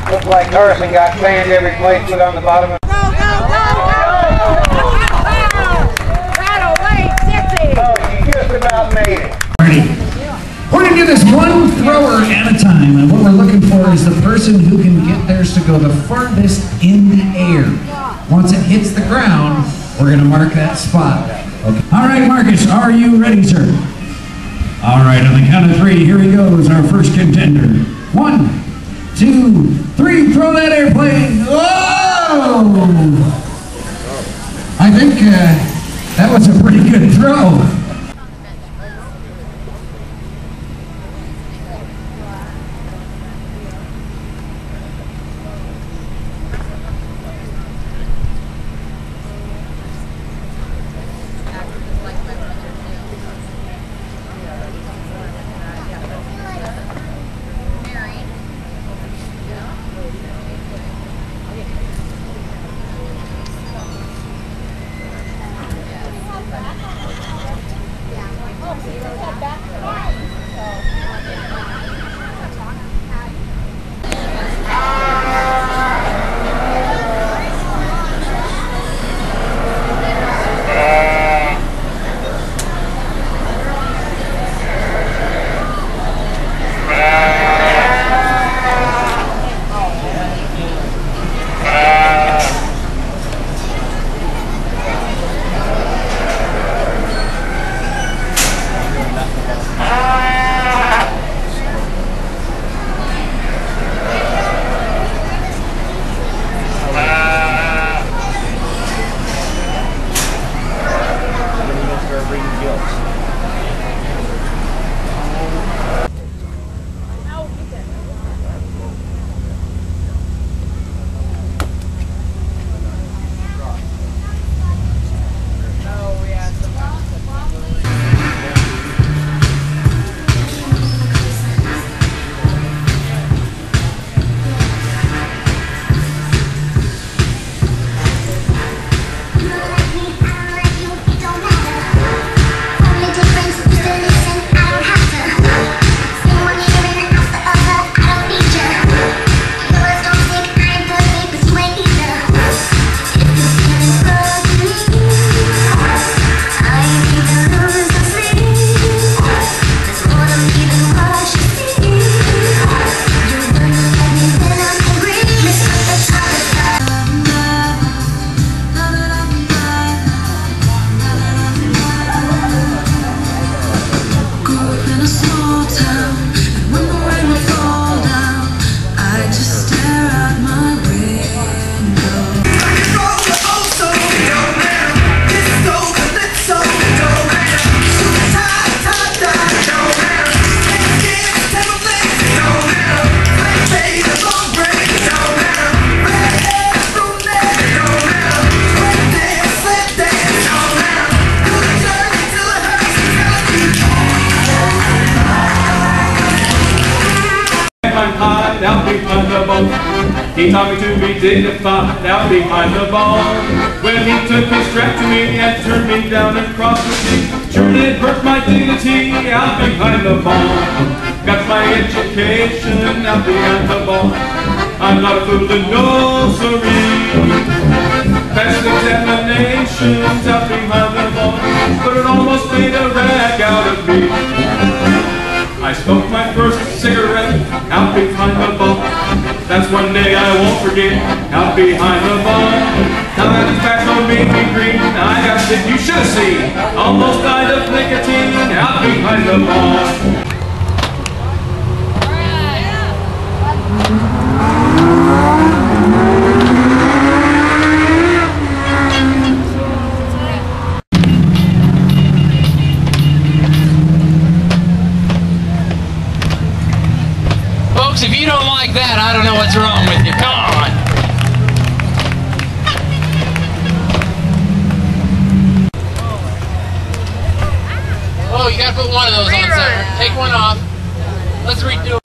Looked like Carson got sand every place put on the bottom of it. Go, go, go! Right away, sexy! Oh, you just about made it. Ready. We're going to do this one thrower at a time, and what we're looking for is the person who can get theirs to go the farthest in the air. Once it hits the ground, we're going to mark that spot. Okay. All right, Marcus, are you ready, sir? All right, on the count of 3, here he goes, our first contender. 1, 2, 3, throw that airplane. Whoa! I think that was a pretty good throw. Out behind the ball. He taught me to be dignified out behind the ball. When he took his strap to me and turned me down and crossed with me, sure did hurt my dignity out behind the ball. Got my education out behind the ball. I'm not a fool in no siree. Passed examinations out behind the ball, but it almost made a rag out of me. I smoked my first cigarette out behind the ball. That's one day I won't forget, out behind the ball. Now that the tobacco made me green, I got sick, you should have seen. Almost died of nicotine out behind the ball. If you don't like that, I don't know what's wrong with you. Come on. Oh, you gotta put one of those on, sir. Take one off. Let's redo it.